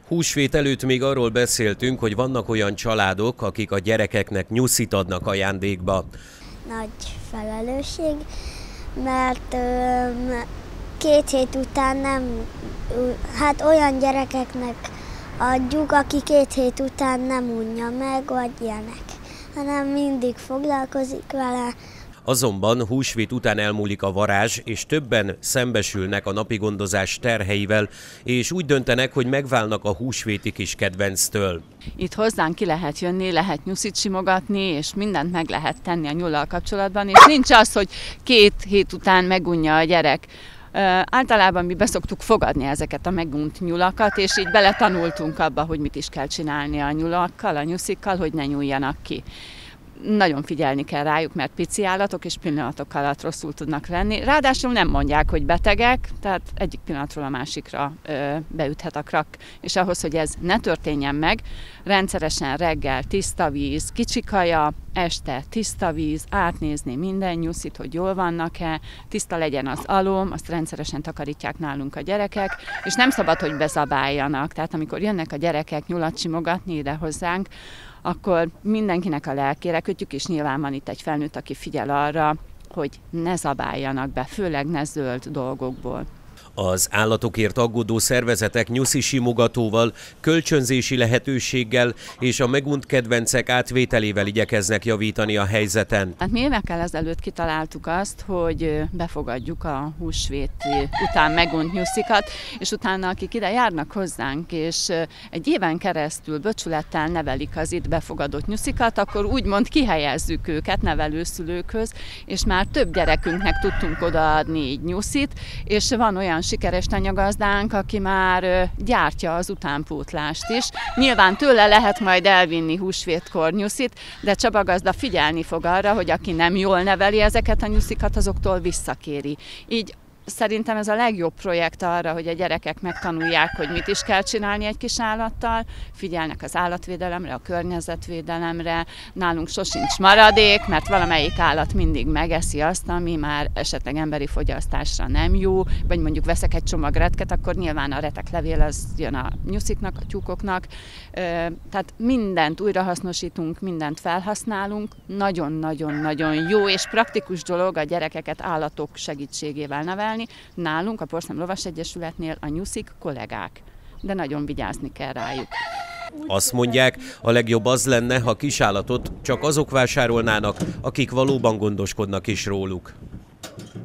Húsvét előtt még arról beszéltünk, hogy vannak olyan családok, akik a gyerekeknek nyuszit adnak ajándékba. Nagy felelősség, mert 2 hét után nem, hát olyan gyerekeknek adjuk, aki 2 hét után nem unja meg, vagy ilyenek, hanem mindig foglalkozik vele. Azonban húsvét után elmúlik a varázs, és többen szembesülnek a napi gondozás terheivel, és úgy döntenek, hogy megválnak a húsvéti kis kedvenctől. Itt hozzánk ki lehet jönni, lehet nyuszit simogatni, és mindent meg lehet tenni a nyullal kapcsolatban, és nincs az, hogy 2 hét után megunja a gyerek. Általában mi beszoktuk fogadni ezeket a megunt nyulakat, és így beletanultunk abba, hogy mit is kell csinálni a nyulakkal, a nyuszikkal, hogy ne nyúljanak ki. Nagyon figyelni kell rájuk, mert pici állatok és pillanatok alatt rosszul tudnak lenni. Ráadásul nem mondják, hogy betegek, tehát egyik pillanatról a másikra beüthet a krak. És ahhoz, hogy ez ne történjen meg, rendszeresen reggel tiszta víz, kicsi kaja, este tiszta víz, átnézni minden nyuszit, hogy jól vannak-e, tiszta legyen az alom, azt rendszeresen takarítják nálunk a gyerekek, és nem szabad, hogy bezabáljanak. Tehát amikor jönnek a gyerekek nyulat simogatni ide hozzánk, akkor mindenkinek a lelkére kötjük, és nyilván van itt egy felnőtt, aki figyel arra, hogy ne zabáljanak be, főleg ne zöld dolgokból. Az állatokért aggódó szervezetek nyuszi simogatóval, kölcsönzési lehetőséggel és a megunt kedvencek átvételével igyekeznek javítani a helyzeten. Hát mi évekkel ezelőtt kitaláltuk azt, hogy befogadjuk a húsvét után megunt nyuszikat, és utána akik ide járnak hozzánk, és egy éven keresztül becsülettel nevelik az itt befogadott nyuszikat, akkor úgymond kihelyezzük őket nevelőszülőkhöz, és már több gyerekünknek tudtunk odaadni így nyuszit, és van olyan sikeres tanyagazdánk, aki már gyártja az utánpótlást is. Nyilván tőle lehet majd elvinni húsvétkor nyuszit, de Csaba gazda figyelni fog arra, hogy aki nem jól neveli ezeket a nyuszikat, azoktól visszakéri. Így szerintem ez a legjobb projekt arra, hogy a gyerekek megtanulják, hogy mit is kell csinálni egy kis állattal, figyelnek az állatvédelemre, a környezetvédelemre, nálunk sosincs maradék, mert valamelyik állat mindig megeszi azt, ami már esetleg emberi fogyasztásra nem jó, vagy mondjuk veszek egy csomag retket, akkor nyilván a reteklevél az jön a nyusziknak, a tyúkoknak, tehát mindent újrahasznosítunk, mindent felhasználunk, nagyon-nagyon-nagyon jó és praktikus dolog a gyerekeket állatok segítségével nevelni. Nálunk a Porszem Lovas Egyesületnél a nyuszik kollégák, de nagyon vigyázni kell rájuk. Azt mondják, a legjobb az lenne, ha kisállatot csak azok vásárolnának, akik valóban gondoskodnak is róluk.